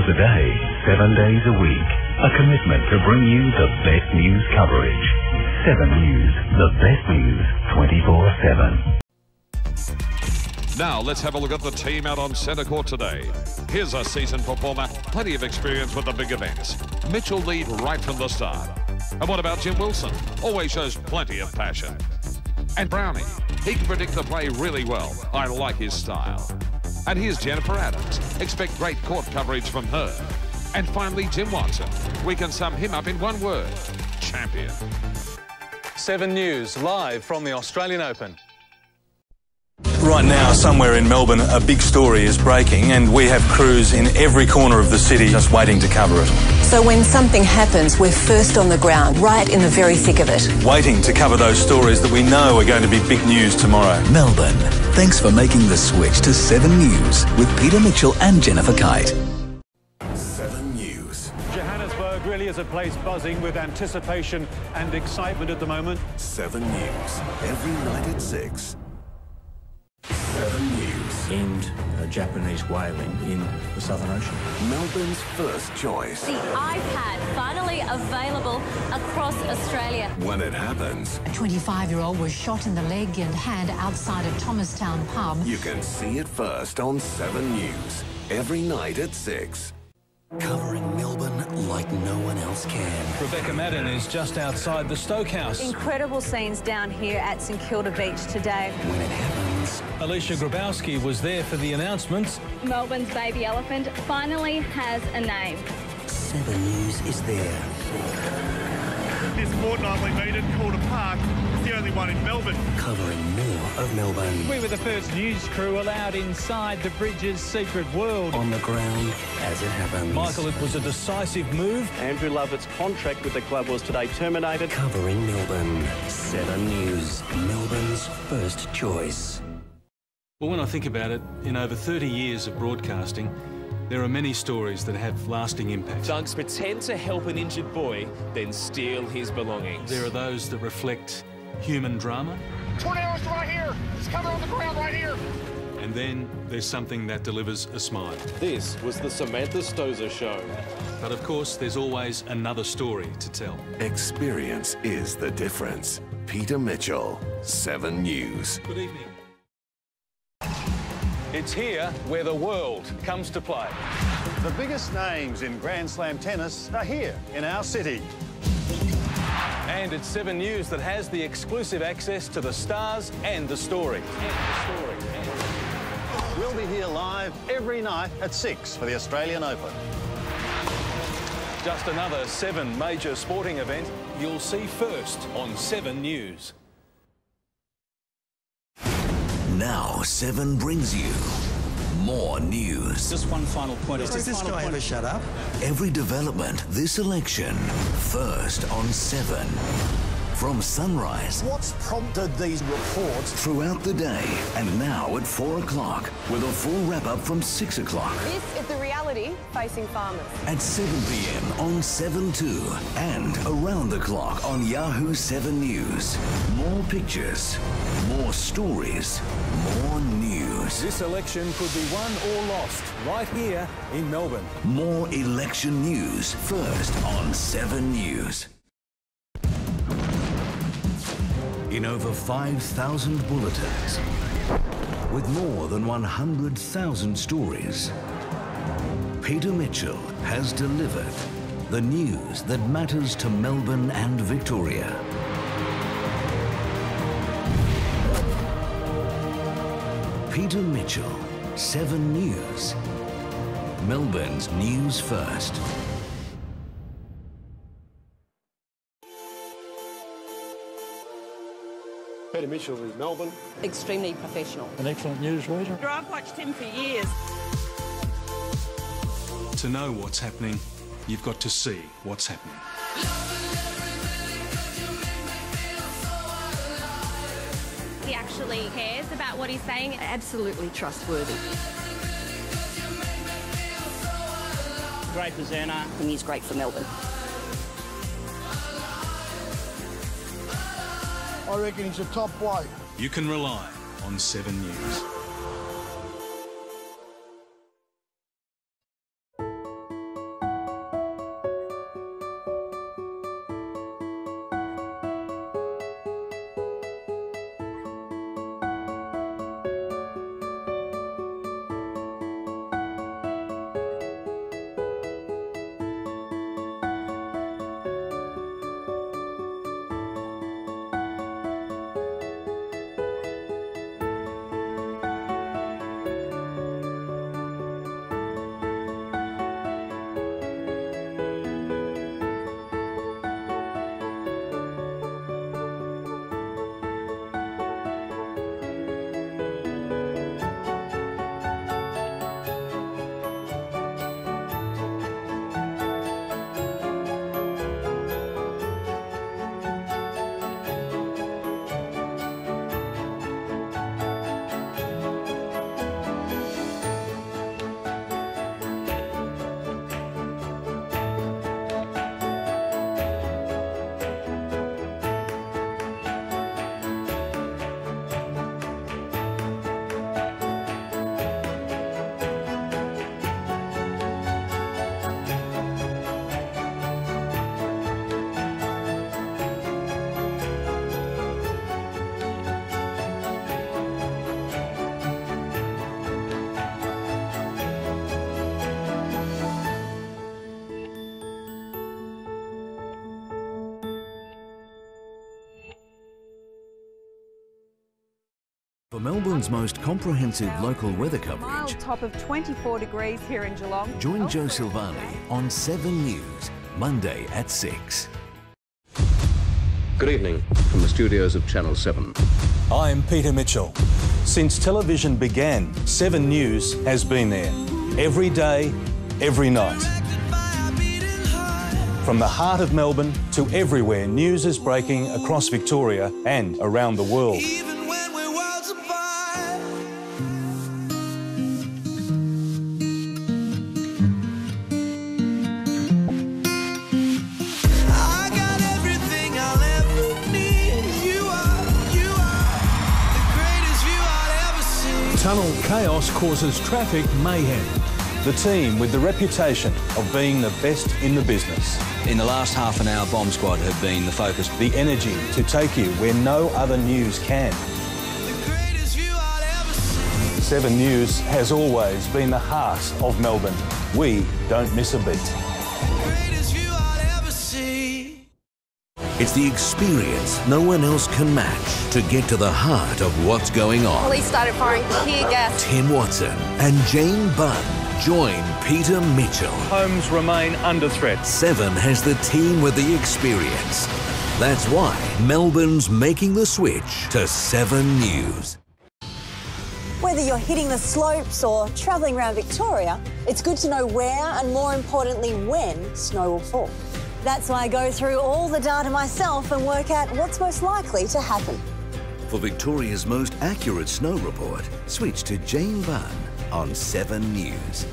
hours a day, 7 days a week. A commitment to bring you the best news coverage. 7 News, the best news 24/7. Now let's have a look at the team out on centre court today. Here's a seasoned performer, plenty of experience with the big events. Mitchell lead right from the start. And what about Jim Wilson? Always shows plenty of passion. And Brownie, he can predict the play really well. I like his style. And here's Jennifer Adams. Expect great court coverage from her. And finally, Jim Watson. We can sum him up in one word: champion. 7 News, live from the Australian Open. Right now, somewhere in Melbourne, a big story is breaking, and we have crews in every corner of the city just waiting to cover it. So when something happens, we're first on the ground, right in the very thick of it. Waiting to cover those stories that we know are going to be big news tomorrow. Melbourne, thanks for making the switch to 7 News with Peter Mitchell and Jennifer Kite. 7 News. Johannesburg really is a place buzzing with anticipation and excitement at the moment. 7 News. Every night at 6. 7 News. End Japanese whaling in the Southern Ocean. Melbourne's first choice. The iPad finally available across Australia. When it happens, a 25-year-old was shot in the leg and hand outside a Thomastown pub. You can see it first on 7 News. Every night at 6. Covering Melbourne like no one else can. Rebecca Madden is just outside the Stoke House. Incredible scenes down here at St Kilda Beach today. When it happens, Alicia Grabowski was there for the announcements. Melbourne's baby elephant finally has a name. 7 News is there. This fortnightly meet at Calder Park is the only one in Melbourne. Covering more of Melbourne. We were the first news crew allowed inside the Bridges' secret world. On the ground as it happens. Michael, it was a decisive move. Andrew Lovett's contract with the club was today terminated. Covering Melbourne. 7 News. Melbourne's first choice. Well, when I think about it, in over 30 years of broadcasting, there are many stories that have lasting impact. Dunks pretend to help an injured boy, then steal his belongings. There are those that reflect human drama. Tornado's right here. It's coming on the ground right here. And then there's something that delivers a smile. This was the Samantha Stozer Show. But of course, there's always another story to tell. Experience is the difference. Peter Mitchell, 7 News. Good evening. It's here where the world comes to play. The biggest names in Grand Slam tennis are here in our city. And it's 7 News that has the exclusive access to the stars and the story. We'll be here live every night at 6 for the Australian Open. Just another 7 major sporting event you'll see first on 7 News. Now 7 brings you more news. Just one final point. Does this guy ever shut up? Every development this election, first on 7. From sunrise. What's prompted these reports? Throughout the day, and now at 4 o'clock, with a full wrap-up from 6 o'clock. This is the reality facing farmers. At 7 p.m. on 7/2, and around the clock on Yahoo 7 News. More pictures, more stories, more news. This election could be won or lost right here in Melbourne. More election news, first on 7 News. In over 5,000 bulletins, with more than 100,000 stories, Peter Mitchell has delivered the news that matters to Melbourne and Victoria. Peter Mitchell, 7 News. Melbourne's news first. Peter Mitchell in Melbourne. Extremely professional. An excellent news reader. I've watched him for years. To know what's happening, you've got to see what's happening. He actually cares about what he's saying. Absolutely trustworthy. Great presenter. And he's great for Melbourne. I reckon he's a top bloke. You can rely on 7 News. Melbourne's most comprehensive local weather coverage. Mild top of 24 degrees here in Geelong. Join Joe Silvani on 7 News, Monday at 6. Good evening from the studios of Channel 7. I'm Peter Mitchell. Since television began, 7 News has been there. Every day, every night. From the heart of Melbourne to everywhere, news is breaking across Victoria and around the world. Tunnel chaos causes traffic mayhem. The team with the reputation of being the best in the business. In the last half an hour, Bomb Squad have been the focus. The energy to take you where no other news can. 7 News has always been the heart of Melbourne. We don't miss a beat. It's the experience no one else can match to get to the heart of what's going on. Police started firing tear gas. Tim Watson and Jane Bunn join Peter Mitchell. Homes remain under threat. 7 has the team with the experience. That's why Melbourne's making the switch to 7 News. Whether you're hitting the slopes or travelling around Victoria, it's good to know where and, more importantly, when snow will fall. That's why I go through all the data myself and work out what's most likely to happen. For Victoria's most accurate snow report, switch to Jane Bunn on 7 News.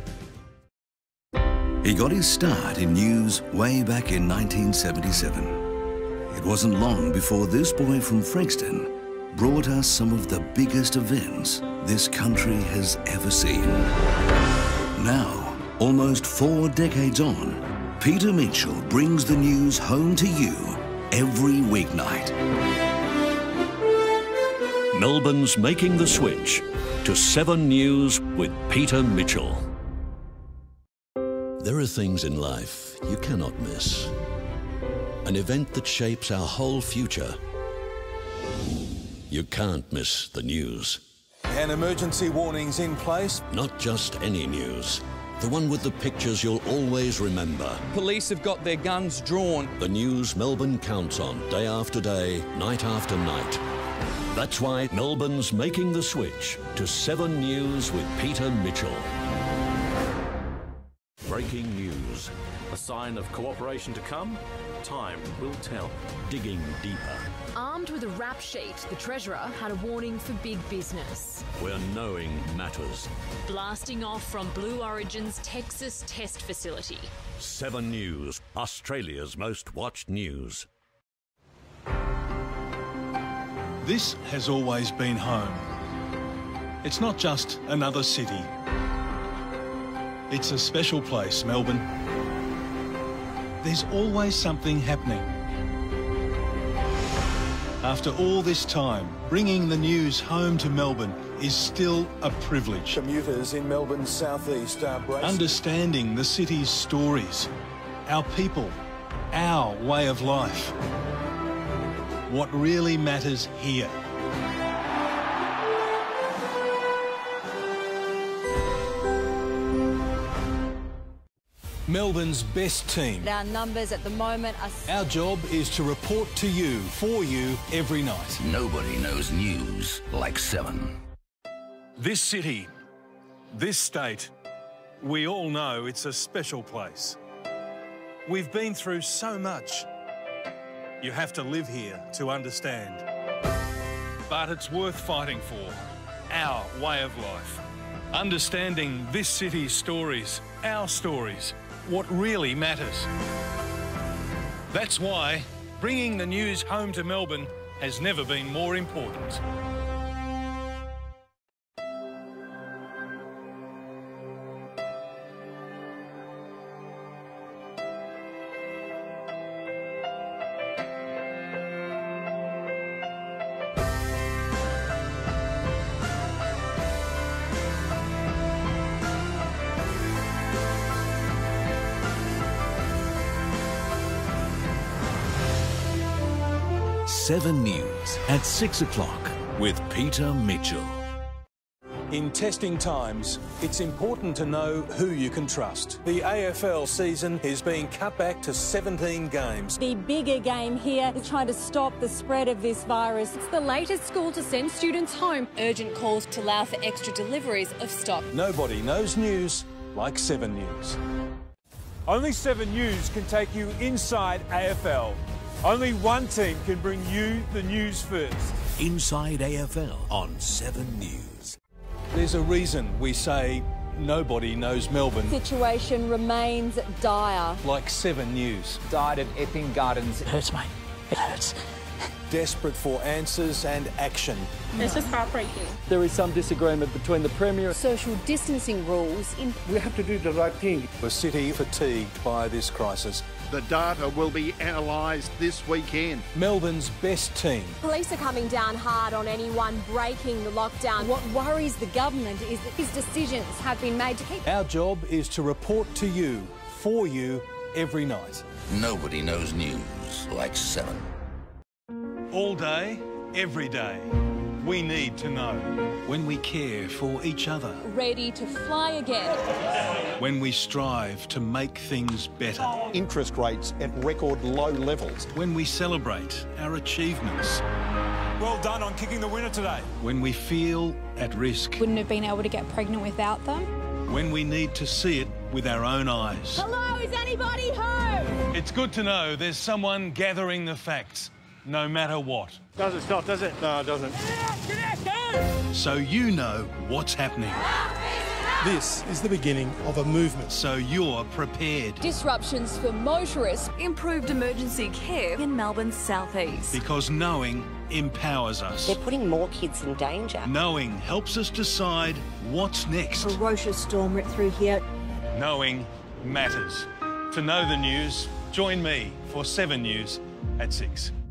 He got his start in news way back in 1977. It wasn't long before this boy from Frankston brought us some of the biggest events this country has ever seen. Now, almost 4 decades on, Peter Mitchell brings the news home to you every weeknight. Melbourne's making the switch to 7 News with Peter Mitchell. There are things in life you cannot miss. An event that shapes our whole future. You can't miss the news. And emergency warnings in place. Not just any news. The one with the pictures you'll always remember. Police have got their guns drawn. The news Melbourne counts on day after day, night after night. That's why Melbourne's making the switch to 7 News with Peter Mitchell. Breaking news. A sign of cooperation to come? Time will tell. Digging deeper. Armed with a rap sheet, the Treasurer had a warning for big business. Where knowing matters. Blasting off from Blue Origin's Texas test facility. 7 News, Australia's most watched news. This has always been home. It's not just another city. It's a special place, Melbourne. There's always something happening. After all this time, bringing the news home to Melbourne is still a privilege. Commuters in Melbourne's southeast are bracing. Understanding the city's stories, our people, our way of life. What really matters here. Melbourne's best team. Our numbers at the moment are... Our job is to report to you, for you, every night. Nobody knows news like 7. This city, this state, we all know it's a special place. We've been through so much. You have to live here to understand. But it's worth fighting for, our way of life. Understanding this city's stories, our stories, what really matters. That's why bringing the news home to Melbourne has never been more important. Seven News at 6 o'clock with Peter Mitchell. In testing times, it's important to know who you can trust. The AFL season is being cut back to 17 games. The bigger game here is trying to stop the spread of this virus. It's the latest school to send students home. Urgent calls to allow for extra deliveries of stock. Nobody knows news like 7 News. Only 7 News can take you inside AFL. Only one team can bring you the news first. Inside AFL on 7 News. There's a reason we say nobody knows Melbourne Situation remains dire. like 7 News. Died at Epping Gardens. It hurts, mate. It hurts. Desperate for answers and action. It's just heartbreaking. There is some disagreement between the Premier. Social distancing rules in. We have to do the right thing. The city fatigued by this crisis. The data will be analysed this weekend. Melbourne's best team. Police are coming down hard on anyone breaking the lockdown. What worries the government is that his decisions have been made to keep. Our job is to report to you, for you, every night. Nobody knows news like 7. All day, every day, we need to know. When we care for each other. Ready to fly again. When we strive to make things better. Interest rates at record low levels. When we celebrate our achievements. Well done on kicking the winner today. When we feel at risk. Wouldn't have been able to get pregnant without them. When we need to see it with our own eyes. Hello, is anybody home? It's good to know there's someone gathering the facts, no matter what. Doesn't stop, does it? No, it doesn't. So you know what's happening. This is the beginning of a movement. So you're prepared. Disruptions for motorists. Improved emergency care in Melbourne's southeast. Because knowing empowers us. They're putting more kids in danger. Knowing helps us decide what's next. Ferocious storm ripped through here. Knowing matters. To know the news, join me for 7 News at 6.